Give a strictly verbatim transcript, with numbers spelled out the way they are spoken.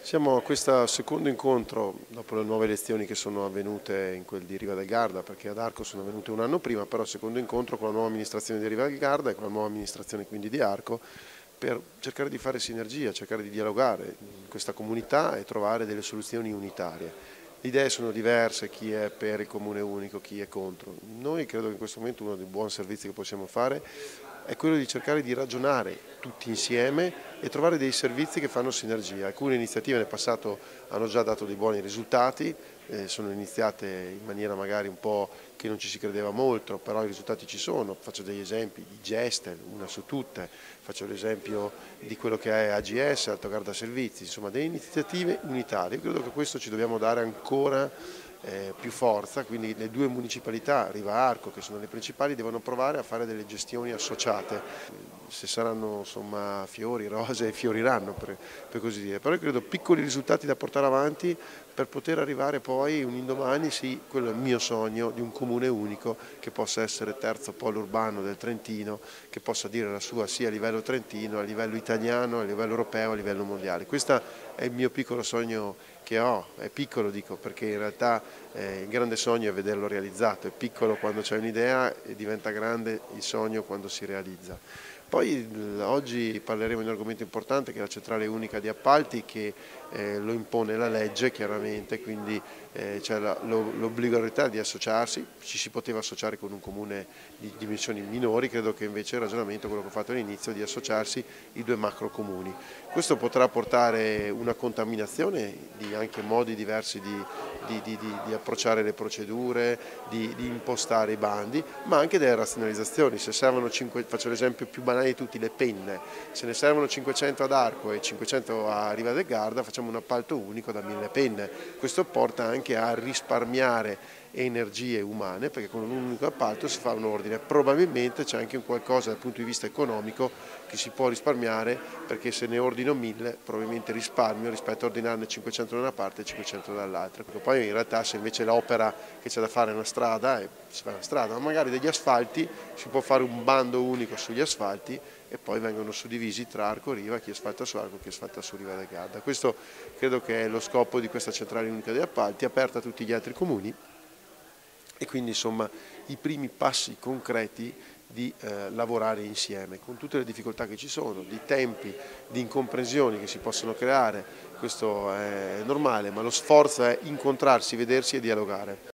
Siamo a questo secondo incontro dopo le nuove elezioni che sono avvenute in quel di Riva del Garda, perché ad Arco sono avvenute un anno prima, però secondo incontro con la nuova amministrazione di Riva del Garda e con la nuova amministrazione quindi di Arco, per cercare di fare sinergia, cercare di dialogare in questa comunità e trovare delle soluzioni unitarie. Le idee sono diverse, chi è per il comune unico, chi è contro. Noi credo che in questo momento uno dei buoni servizi che possiamo fare è quello di cercare di ragionare tutti insieme e trovare dei servizi che fanno sinergia. Alcune iniziative nel passato hanno già dato dei buoni risultati, eh, sono iniziate in maniera magari un po' che non ci si credeva molto, però i risultati ci sono. Faccio degli esempi di Gestel, una su tutte, faccio l'esempio di quello che è A G S, Alto Garda Servizi, insomma delle iniziative unitarie. Io credo che questo ci dobbiamo dare ancora Eh, più forza, quindi le due municipalità, Riva Arco, che sono le principali, devono provare a fare delle gestioni associate. Se saranno insomma fiori, rose, fioriranno per, per così dire, però io credo piccoli risultati da portare avanti per poter arrivare poi un indomani, sì, quello è il mio sogno, di un comune unico che possa essere terzo polo urbano del Trentino, che possa dire la sua sia a livello trentino, a livello italiano, a livello europeo, a livello mondiale. Questo è il mio piccolo sogno che ho, è piccolo dico perché in realtà eh, il grande sogno è vederlo realizzato, è piccolo quando c'è un'idea e diventa grande il sogno quando si realizza. Poi oggi parleremo di un argomento importante che è la centrale unica di appalti che eh, lo impone la legge chiaramente, quindi eh, c'è l'obbligatorietà di associarsi, ci si poteva associare con un comune di dimensioni minori, credo che invece il ragionamento, quello che ho fatto all'inizio, di associarsi i due macro comuni. Questo potrà portare una contaminazione di anche modi diversi di, di, di, di, di approcciare le procedure, di, di impostare i bandi, ma anche delle razionalizzazioni. Se servono cinque, faccio l'esempio più banale di tutti, le penne, se ne servono cinquecento ad Arco e cinquecento a Riva del Garda, facciamo un appalto unico da mille penne. Questo porta anche a risparmiare energie umane, perché con un unico appalto si fa un ordine. Probabilmente c'è anche un qualcosa dal punto di vista economico che si può risparmiare, perché se ne ordino mille probabilmente risparmio rispetto a ordinarne cinquecento da una parte e cinquecento dall'altra. Poi in realtà se invece l'opera che c'è da fare è una strada, eh, si fa una strada, ma magari degli asfalti si può fare un bando unico sugli asfalti e poi vengono suddivisi tra Arco e Riva, chi asfalta su Arco e chi asfalta su Riva del Garda. Questo credo che è lo scopo di questa centrale unica degli appalti, aperta a tutti gli altri comuni, e quindi insomma i primi passi concreti di eh, lavorare insieme, con tutte le difficoltà che ci sono, di tempi, di incomprensioni che si possono creare, questo è normale, ma lo sforzo è incontrarsi, vedersi e dialogare.